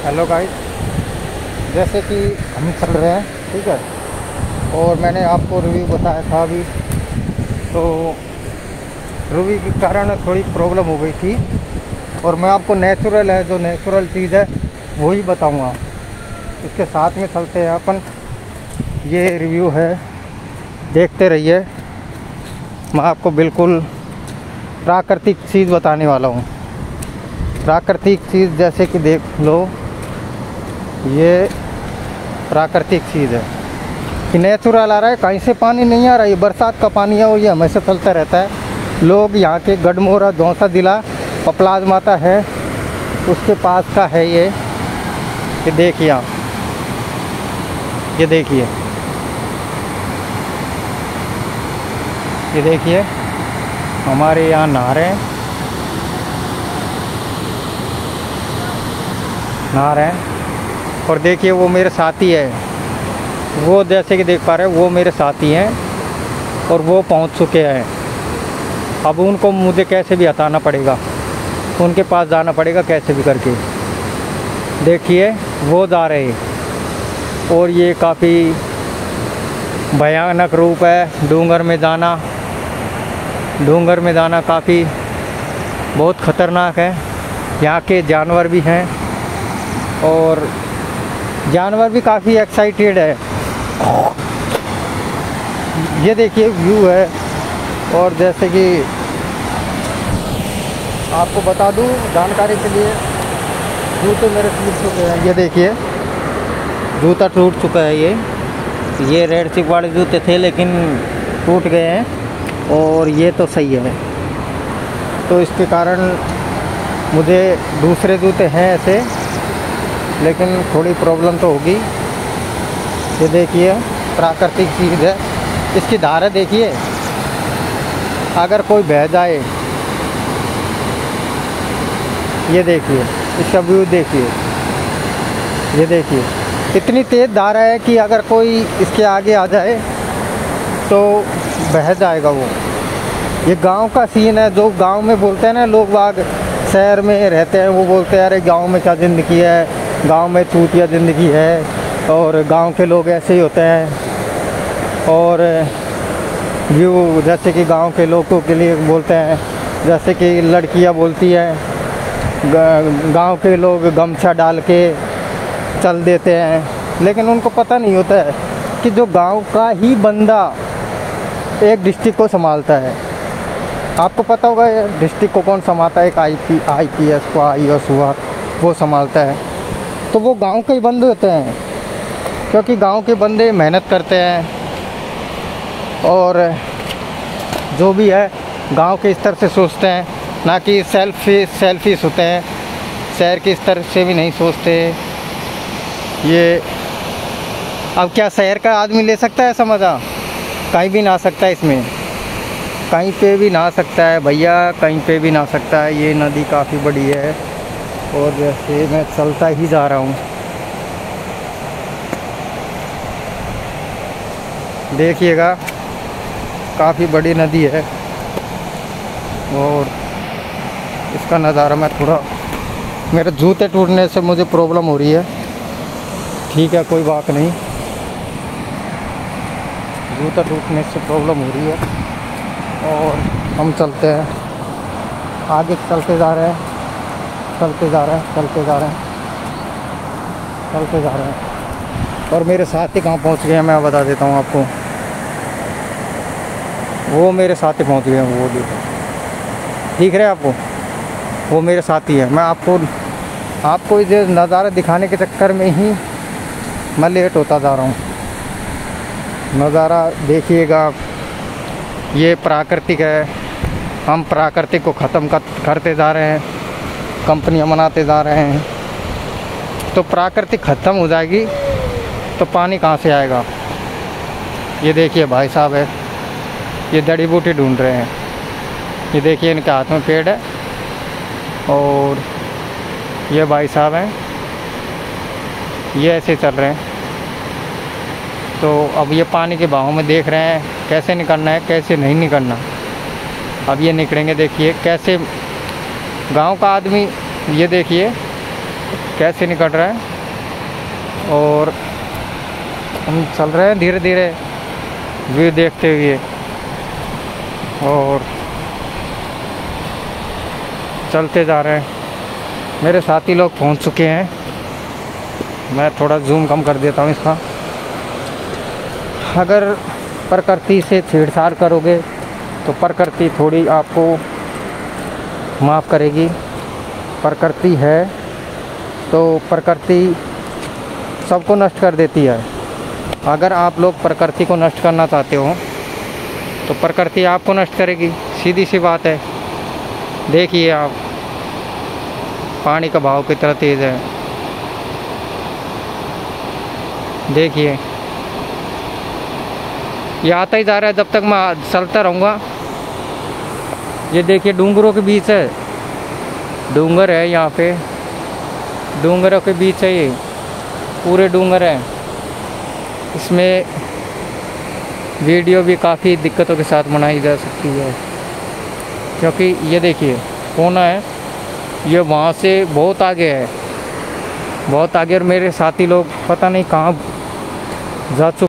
Hello guys, जैसे कि हम चल रहे हैं, ठीक है। और मैंने आपको रिव्यू बताया था अभी, तो रिव्यू के कारण थोड़ी प्रॉब्लम हो गई थी। और मैं आपको नेचुरल है, जो नेचुरल चीज़ है वही बताऊंगा। इसके साथ में चलते हैं अपन। ये रिव्यू है, देखते रहिए। मैं आपको बिल्कुल प्राकृतिक चीज़ बताने वाला हूँ। प्राकृतिक चीज़ जैसे कि देख लो, ये प्राकृतिक चीज़ है कि नेचुरल आ रहा है, कहीं से पानी नहीं आ रहा है। ये बरसात का पानी है और ये हमेशा चलता रहता है। लोग यहाँ के गढ़मोरा, दौसा जिला, पपलाज माता है, उसके पास का है ये देखिए आप, ये देखिए, ये देखिए हमारे यहाँ नहर हैं। और देखिए वो मेरे साथी है, वो जैसे कि देख पा रहे हैं वो मेरे साथी हैं और वो पहुंच चुके हैं। अब उनको मुझे कैसे भी हटाना पड़ेगा, उनके पास जाना पड़ेगा कैसे भी करके। देखिए वो जा रहे हैं और ये काफ़ी भयानक रूप है। डूंगर में जाना काफ़ी बहुत ख़तरनाक है। यहाँ के जानवर भी हैं और जानवर भी काफ़ी एक्साइटेड है। ये देखिए व्यू है। और जैसे कि आपको बता दूं जानकारी के लिए, जूते मेरे टूट चुके हैं। ये देखिए जूता टूट चुका है। ये रेड चिप वाले जूते थे लेकिन टूट गए हैं, और ये तो सही है। तो इसके कारण मुझे दूसरे जूते हैं ऐसे, लेकिन थोड़ी प्रॉब्लम तो होगी। ये देखिए प्राकृतिक चीज़ है। इसकी धारा देखिए, अगर कोई बह जाए, ये देखिए इसका व्यू देखिए, ये देखिए इतनी तेज़ धारा है कि अगर कोई इसके आगे आ जाए तो बह जाएगा वो। ये गांव का सीन है। जो गांव में बोलते हैं ना लोग बाग, शहर में रहते हैं, वो बोलते हैं अरे गांव में क्या ज़िंदगी है, गांव में चूतिया ज़िंदगी है, और गांव के लोग ऐसे ही होते हैं। और व्यू जैसे कि गांव के लोगों के लिए बोलते हैं, जैसे कि लड़कियां बोलती हैं, गांव के लोग गमछा डाल के चल देते हैं। लेकिन उनको पता नहीं होता है कि जो गांव का ही बंदा एक डिस्ट्रिक्ट को संभालता है। आपको पता होगा डिस्ट्रिक्ट को कौन संभालता है? एक IPS को, IAS हुआ, वो संभालता है। तो वो गांव के ही बंदे होते हैं, क्योंकि गांव के बंदे मेहनत करते हैं और जो भी है गांव के स्तर से सोचते हैं, ना कि सेल्फिश होते हैं। शहर के स्तर से भी नहीं सोचते। ये अब क्या शहर का आदमी ले सकता है ऐसा मज़ा? कहीं भी ना सकता है, इसमें कहीं पे भी ना सकता है भैया, कहीं पे भी ना सकता है। ये नदी काफ़ी बड़ी है और जैसे मैं चलता ही जा रहा हूँ, देखिएगा काफ़ी बड़ी नदी है। और इसका नज़ारा मैं थोड़ा, मेरे जूते टूटने से मुझे प्रॉब्लम हो रही है। ठीक है, कोई बात नहीं, जूता टूटने से प्रॉब्लम हो रही है। और हम चलते हैं आगे, चलते जा रहे हैं। और मेरे साथी कहाँ पहुँच गए हैं मैं बता देता हूँ आपको। वो मेरे साथी पहुँच गए हैं, वो देखो, दिख रहे हैं आपको? वो मेरे साथी है। मैं आपको ये नज़ारा दिखाने के चक्कर में ही मैं लेट होता जा रहा हूँ। नज़ारा देखिएगा, ये प्राकृतिक है। हम प्राकृतिक को ख़त्म करते जा रहे हैं, कंपनियां बनाते जा रहे हैं। तो प्राकृतिक ख़त्म हो जाएगी तो पानी कहाँ से आएगा? ये देखिए भाई साहब है, ये जड़ी बूटी ढूंढ रहे हैं। ये देखिए इनके हाथ में पेड़ है और ये भाई साहब हैं, ये ऐसे चल रहे हैं। तो अब ये पानी के बहाव में देख रहे हैं कैसे निकलना है, कैसे नहीं निकलना। अब ये निकलेंगे, देखिए कैसे गांव का आदमी, ये देखिए कैसे निकल रहा है। और हम चल रहे हैं धीरे धीरे व्यू देखते हुए, और चलते जा रहे हैं। मेरे साथी लोग पहुंच चुके हैं। मैं थोड़ा जूम कम कर देता हूँ इसका। अगर प्रकृति से छेड़छाड़ करोगे तो प्रकृति थोड़ी आपको माफ़ करेगी। प्रकृति है तो प्रकृति सबको नष्ट कर देती है। अगर आप लोग प्रकृति को नष्ट करना चाहते हो तो प्रकृति आपको नष्ट करेगी, सीधी सी बात है। देखिए आप, पानी का बहाव कितना तेज़ है, देखिए ये आता ही जा रहा है। जब तक मैं चलता रहूँगा। ये देखिए डूंगरों के बीच है, डूंगर है यहाँ पे, डूंगरों के बीच है, ये पूरे डूंगर है। इसमें वीडियो भी काफ़ी दिक्कतों के साथ बनाई जा सकती है, क्योंकि ये देखिए कोना है, ये वहाँ से बहुत आगे है, बहुत आगे। और मेरे साथी लोग पता नहीं कहाँ जा चुके।